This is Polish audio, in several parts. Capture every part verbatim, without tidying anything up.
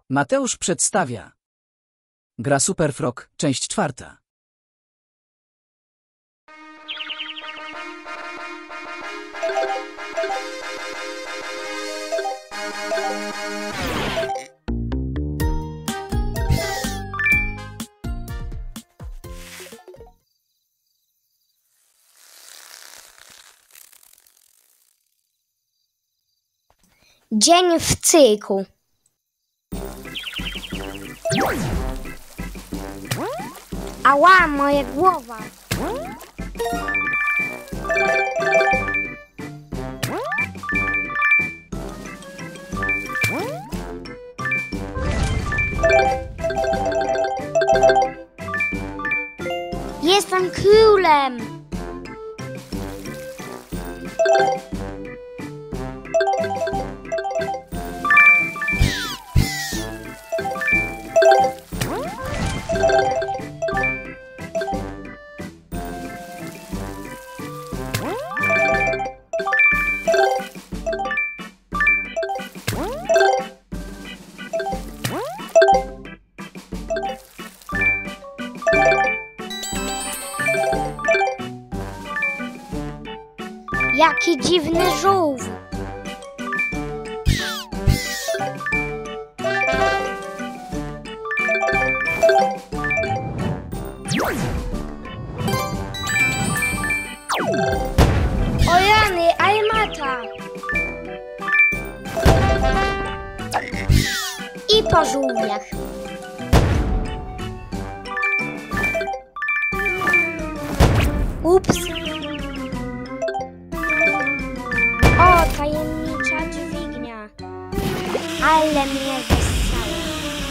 Mateusz przedstawia. Gra Super Frog, część czwarta. Dzień w cyrku. Ała, moja głowa. Jestem królem. Jaki dziwny żółw. O rany, armata. I po żółwiach. Ups. O, tajemnicza dźwignia. Ale mnie wessało.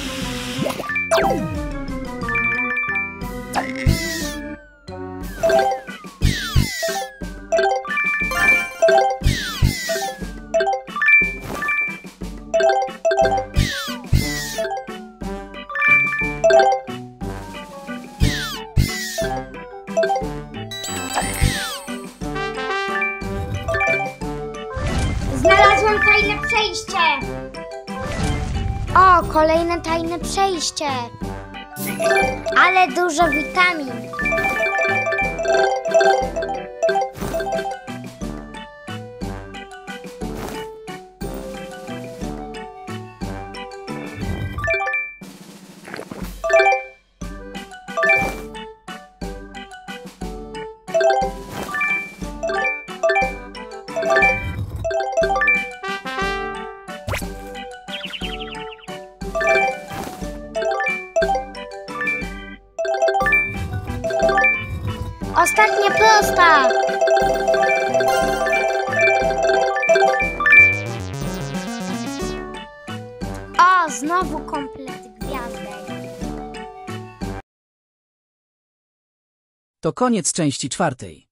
Znalazłam tajne przejście! O, kolejne tajne przejście! Ale dużo witamin! Ostatnia prosta! O, znowu komplet gwiazdek. To koniec części czwartej.